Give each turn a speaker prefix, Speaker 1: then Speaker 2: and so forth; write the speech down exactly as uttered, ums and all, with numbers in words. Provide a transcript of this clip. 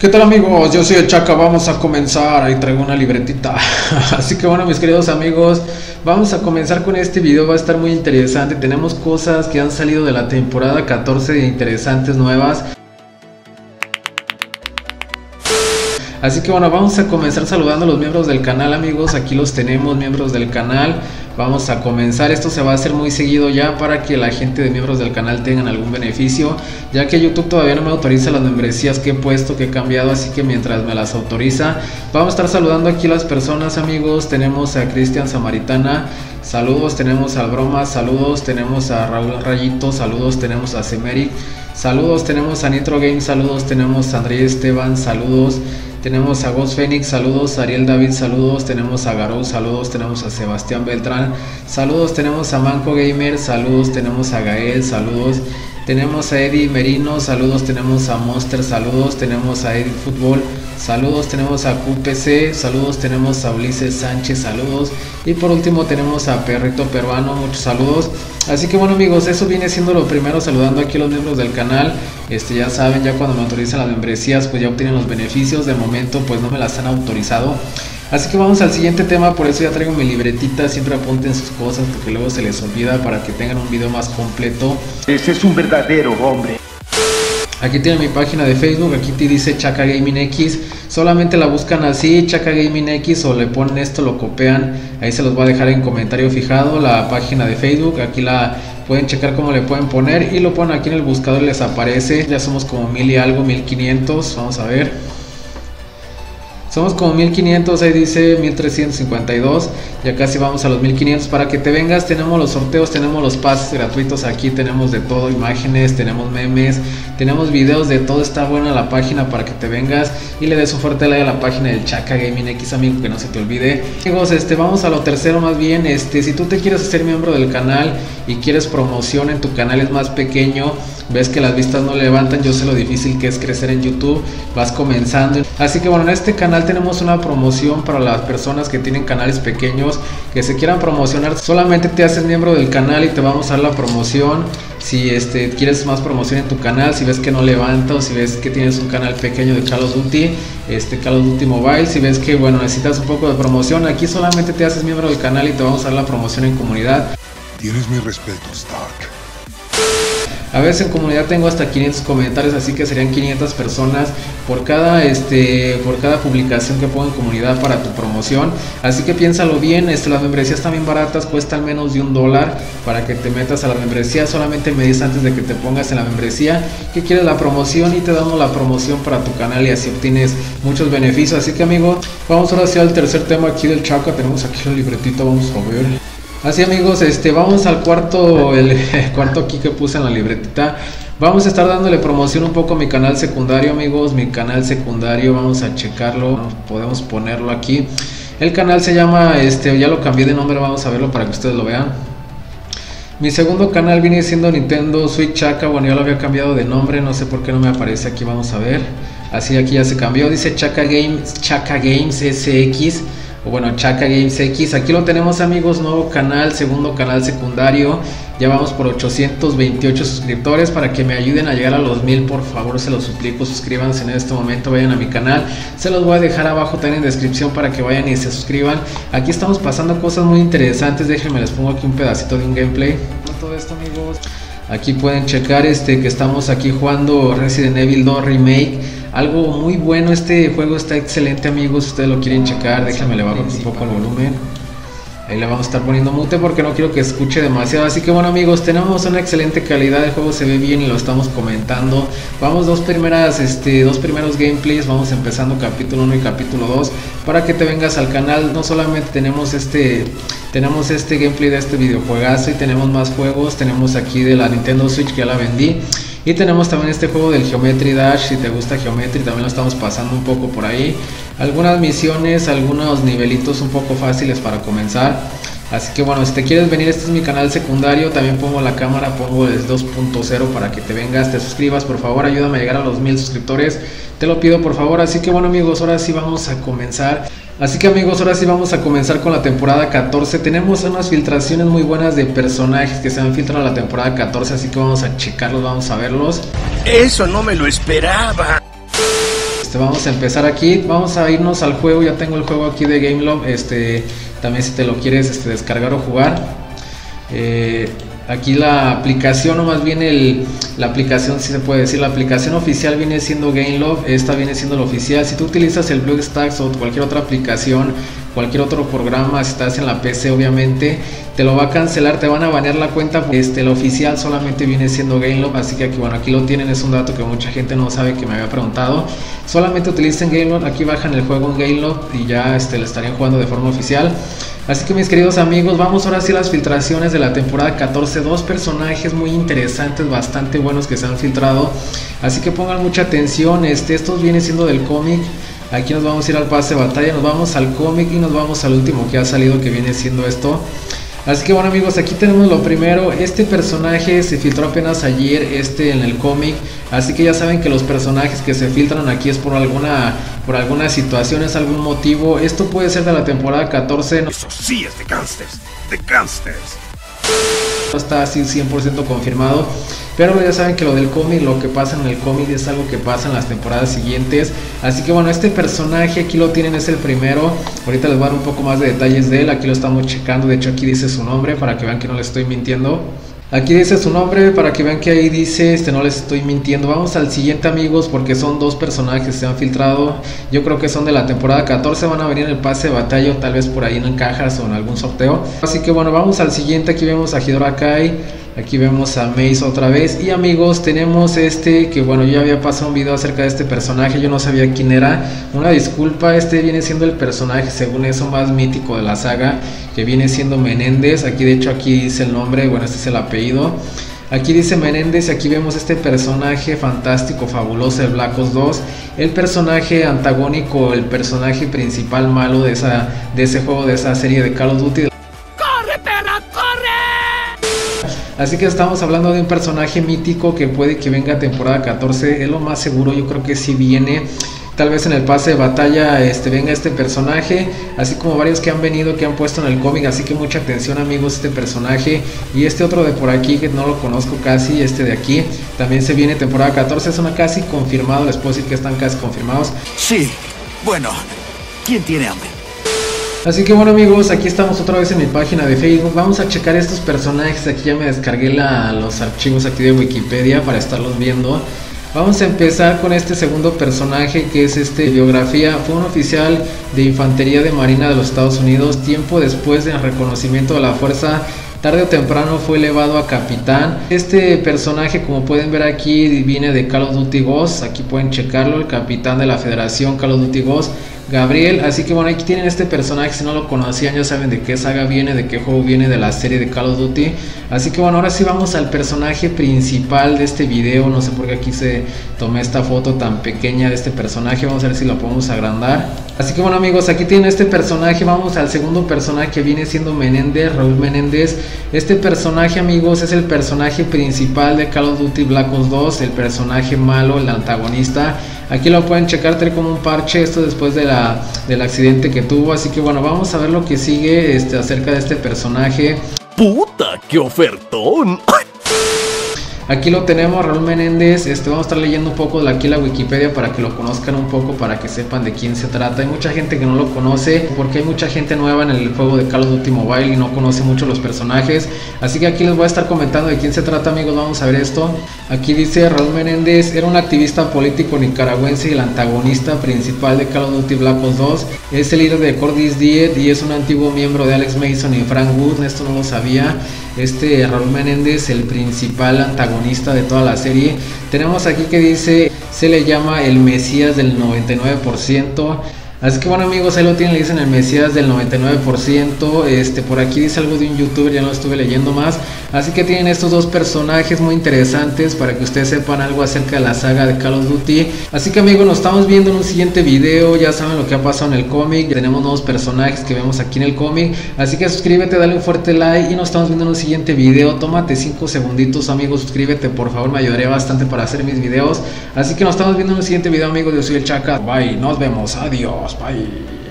Speaker 1: ¿Qué tal amigos? Yo soy el Chaka, vamos a comenzar, ahí traigo una libretita. Así que bueno, mis queridos amigos, vamos a comenzar con este video, va a estar muy interesante. Tenemos cosas que han salido de la temporada catorce de interesantes nuevas. Así que bueno, vamos a comenzar saludando a los miembros del canal, amigos. Aquí los tenemos, miembros del canal. Vamos a comenzar, esto se va a hacer muy seguido ya para que la gente de miembros del canal tengan algún beneficio, ya que YouTube todavía no me autoriza las membresías que he puesto, que he cambiado, así que mientras me las autoriza, vamos a estar saludando aquí a las personas, amigos. Tenemos a Cristian Samaritana, saludos. Tenemos a Bromas, saludos. Tenemos a Raúl Rayito, saludos. Tenemos a Semeric, saludos. Tenemos a Nitro Games, saludos. Tenemos a André Esteban, saludos. Tenemos a Ghost Phoenix, saludos. A Ariel David, saludos. Tenemos a Garou, saludos. Tenemos a Sebastián Beltrán, saludos. Tenemos a Manco Gamer, saludos. Tenemos a Gael, saludos. Tenemos a Eddie Merino, saludos. Tenemos a Monster, saludos. Tenemos a Eddie Fútbol, saludos. Tenemos a Q P C, saludos. Tenemos a Ulises Sánchez, saludos. Y por último tenemos a Perrito Peruano, muchos saludos. Así que bueno amigos, eso viene siendo lo primero, saludando aquí a los miembros del canal. Este ya saben, ya cuando me autorizan las membresías pues ya obtienen los beneficios. De momento pues no me las han autorizado. Así que vamos al siguiente tema, por eso ya traigo mi libretita, siempre apunten sus cosas porque luego se les olvida, para que tengan un video más completo.
Speaker 2: Ese es un verdadero hombre.
Speaker 1: Aquí tienen mi página de Facebook, aquí te dice Chaka Gaming X, solamente la buscan así, Chaka Gaming X, o le ponen esto, lo copian, ahí se los voy a dejar en comentario fijado, la página de Facebook, aquí la pueden checar cómo le pueden poner, y lo ponen aquí en el buscador y les aparece. Ya somos como mil y algo, mil quinientos, vamos a ver. Somos como mil quinientos, ahí dice mil trescientos cincuenta y dos, ya casi vamos a los mil quinientos. Para que te vengas, tenemos los sorteos, tenemos los pases gratuitos, aquí tenemos de todo, imágenes, tenemos memes, tenemos videos, de todo. Está buena la página para que te vengas y le des un fuerte like a la página del Chaka Gaming X, amigo, que no se te olvide. Amigos, este, vamos a lo tercero más bien. Este, si tú te quieres hacer miembro del canal y quieres promoción en tu canal, es más pequeño, ves que las vistas no levantan, yo sé lo difícil que es crecer en YouTube, vas comenzando. Así que bueno, en este canal tenemos una promoción para las personas que tienen canales pequeños, que se quieran promocionar. Solamente te haces miembro del canal y te vamos a dar la promoción. Si este, quieres más promoción en tu canal, si ves que no levanta, o si ves que tienes un canal pequeño de Call of Duty, este, Call of Duty Mobile, si ves que bueno, necesitas un poco de promoción, aquí solamente te haces miembro del canal y te vamos a dar la promoción en comunidad.
Speaker 3: Tienes mi respeto, Stark.
Speaker 1: A veces en comunidad tengo hasta quinientos comentarios, así que serían quinientas personas por cada este por cada publicación que pongo en comunidad para tu promoción. Así que piénsalo bien, este, las membresías también baratas, cuestan menos de un dólar para que te metas a la membresía. Solamente me dices antes de que te pongas en la membresía que quieres la promoción y te damos la promoción para tu canal, y así obtienes muchos beneficios. Así que amigos, vamos ahora hacia el tercer tema aquí del Chaka. Tenemos aquí la libretita, vamos a ver. Así amigos, este, vamos al cuarto, el, el cuarto aquí que puse en la libretita. Vamos a estar dándole promoción un poco a mi canal secundario, amigos. Mi canal secundario, vamos a checarlo, podemos ponerlo aquí. El canal se llama, este, ya lo cambié de nombre, vamos a verlo para que ustedes lo vean. Mi segundo canal viene siendo Nintendo Switch Chaka. Bueno, ya lo había cambiado de nombre, no sé por qué no me aparece aquí, vamos a ver. Así, aquí ya se cambió, dice Chaka Games, Chaka Games S X. O bueno, Chaka Games X, aquí lo tenemos amigos, nuevo canal, segundo canal secundario. Ya vamos por ochocientos veintiocho suscriptores. Para que me ayuden a llegar a los mil, por favor se los suplico, suscríbanse en este momento, vayan a mi canal, se los voy a dejar abajo también en descripción para que vayan y se suscriban. Aquí estamos pasando cosas muy interesantes, déjenme les pongo aquí un pedacito de un gameplay. Todo esto amigos, aquí pueden checar este que estamos aquí jugando Resident Evil dos Remake. Algo muy bueno, este juego está excelente amigos, si ustedes lo quieren checar, déjenme le bajo un poco el volumen. Ahí le vamos a estar poniendo mute porque no quiero que escuche demasiado. Así que bueno amigos, tenemos una excelente calidad, el juego se ve bien y lo estamos comentando. Vamos dos primeras, este, dos primeros gameplays, vamos empezando capítulo uno y capítulo dos para que te vengas al canal. No solamente tenemos este, tenemos este gameplay de este videojuegazo, y tenemos más juegos, tenemos aquí de la Nintendo Switch que ya la vendí. Y tenemos también este juego del Geometry Dash, si te gusta Geometry también lo estamos pasando un poco por ahí. Algunas misiones, algunos nivelitos un poco fáciles para comenzar. Así que bueno, si te quieres venir, este es mi canal secundario, también pongo la cámara, pongo el dos punto cero para que te vengas, te suscribas, por favor, ayúdame a llegar a los mil suscriptores, te lo pido por favor. Así que bueno amigos, ahora sí vamos a comenzar. Así que amigos, ahora sí vamos a comenzar con la temporada catorce. Tenemos unas filtraciones muy buenas de personajes que se han filtrado a la temporada catorce, así que vamos a checarlos, vamos a verlos.
Speaker 2: Eso no me lo esperaba.
Speaker 1: Este, vamos a empezar aquí, vamos a irnos al juego. Ya tengo el juego aquí de Gameloft, este, también si te lo quieres este, descargar o jugar. Eh, aquí la aplicación, o más bien el, la aplicación, si se puede decir, la aplicación oficial viene siendo Gameloft. Esta viene siendo la oficial. Si tú utilizas el BlueStacks o cualquier otra aplicación, cualquier otro programa, si estás en la P C, obviamente te lo va a cancelar, te van a banear la cuenta. Este, la oficial solamente viene siendo Gameloft, así que aquí, bueno, aquí lo tienen. Es un dato que mucha gente no sabe, que me había preguntado. Solamente utilicen Gameloft, aquí bajan el juego en Gameloft y ya este, lo estarían jugando de forma oficial. Así que mis queridos amigos, vamos ahora sí a las filtraciones de la temporada catorce. Dos personajes muy interesantes, bastante buenos que se han filtrado, así que pongan mucha atención. Este, estos vienen siendo del cómic. Aquí nos vamos a ir al pase de batalla, nos vamos al cómic y nos vamos al último que ha salido, que viene siendo esto. Así que bueno amigos, aquí tenemos lo primero. Este personaje se filtró apenas ayer, este en el cómic. Así que ya saben que los personajes que se filtran aquí es por alguna por alguna situación, es algún motivo. Esto puede ser de la temporada catorce.
Speaker 4: Eso sí es de gangsters, de gangsters.
Speaker 1: No está así cien por ciento confirmado, pero ya saben que lo del cómic, lo que pasa en el cómic es algo que pasa en las temporadas siguientes. Así que bueno, este personaje aquí lo tienen, es el primero. Ahorita les voy a dar un poco más de detalles de él. Aquí lo estamos checando, de hecho aquí dice su nombre para que vean que no les estoy mintiendo. Aquí dice su nombre para que vean que ahí dice, este, no les estoy mintiendo. Vamos al siguiente amigos, porque son dos personajes que se han filtrado. Yo creo que son de la temporada catorce, van a venir en el pase de batalla, o tal vez por ahí en cajas o en algún sorteo. Así que bueno, vamos al siguiente. Aquí vemos a Ghidorah Kai, aquí vemos a Mace otra vez. Y amigos, tenemos este, que bueno, yo ya había pasado un video acerca de este personaje, yo no sabía quién era. Una disculpa, este viene siendo el personaje, según eso, más mítico de la saga, que viene siendo Menéndez. Aquí de hecho aquí dice el nombre, bueno, este es el apellido. Aquí dice Menéndez, y aquí vemos este personaje fantástico, fabuloso de Black Ops dos. El personaje antagónico, el personaje principal malo de, esa, de ese juego, de esa serie de Call of Duty.
Speaker 4: ¡Corre, perra, corre!
Speaker 1: Así que estamos hablando de un personaje mítico que puede que venga temporada catorce, es lo más seguro. Yo creo que sí viene. Tal vez en el pase de batalla este, venga este personaje, así como varios que han venido, que han puesto en el cómic. Así que mucha atención amigos, este personaje. Y este otro de por aquí, que no lo conozco casi, este de aquí, también se viene temporada catorce, es una casi confirmado, les puedo decir que están casi confirmados.
Speaker 4: Sí, bueno, ¿quién tiene hambre?
Speaker 1: Así que bueno amigos, aquí estamos otra vez en mi página de Facebook. Vamos a checar estos personajes. Aquí ya me descargué la, los archivos aquí de Wikipedia para estarlos viendo. Vamos a empezar con este segundo personaje, que es este biografía. Fue un oficial de infantería de marina de los Estados Unidos. Tiempo después del reconocimiento de la fuerza, tarde o temprano fue elevado a capitán. Este personaje, como pueden ver aquí, viene de Call of Duty Ghosts. Aquí pueden checarlo, el capitán de la Federación Call of Duty Ghosts, Gabriel. Así que bueno, aquí tienen este personaje. Si no lo conocían, ya saben de qué saga viene, de qué juego viene, de la serie de Call of Duty. Así que bueno, ahora sí vamos al personaje principal de este video. No sé por qué aquí se tomé esta foto tan pequeña de este personaje. Vamos a ver si lo podemos agrandar. Así que bueno amigos, aquí tienen este personaje. Vamos al segundo personaje, que viene siendo Menéndez, Raúl Menéndez. Este personaje amigos es el personaje principal de Call of Duty Black Ops dos, el personaje malo, el antagonista. Aquí lo pueden checar, trae como un parche, esto después de la, del accidente que tuvo. Así que bueno, vamos a ver lo que sigue este, acerca de este personaje.
Speaker 4: ¡Puta, qué ofertón!
Speaker 1: Aquí lo tenemos, Raúl Menéndez. Este, vamos a estar leyendo un poco de aquí la Wikipedia para que lo conozcan un poco, para que sepan de quién se trata. Hay mucha gente que no lo conoce, porque hay mucha gente nueva en el juego de Call of Duty Mobile y no conoce mucho los personajes. Así que aquí les voy a estar comentando de quién se trata amigos. Vamos a ver esto. Aquí dice: Raúl Menéndez era un activista político nicaragüense y el antagonista principal de Call of Duty Black Ops dos. Es el líder de Cordis Diet y es un antiguo miembro de Alex Mason y Frank Wood. Esto no lo sabía. Este Raúl Menéndez, el principal antagonista de toda la serie. Tenemos aquí que dice: se le llama el Mesías del noventa y nueve por ciento. Así que bueno amigos, ahí lo tienen, le dicen el Mesías del noventa y nueve por ciento. Este, por aquí dice algo de un youtuber, ya no lo estuve leyendo más. Así que tienen estos dos personajes muy interesantes para que ustedes sepan algo acerca de la saga de Call of Duty. Así que amigos, nos estamos viendo en un siguiente video. Ya saben lo que ha pasado en el cómic, tenemos nuevos personajes que vemos aquí en el cómic. Así que suscríbete, dale un fuerte like y nos estamos viendo en un siguiente video. Tómate cinco segunditos amigos, suscríbete por favor, me ayudaría bastante para hacer mis videos. Así que nos estamos viendo en un siguiente video amigos, yo soy el Chaca. Bye, nos vemos, adiós. Bye.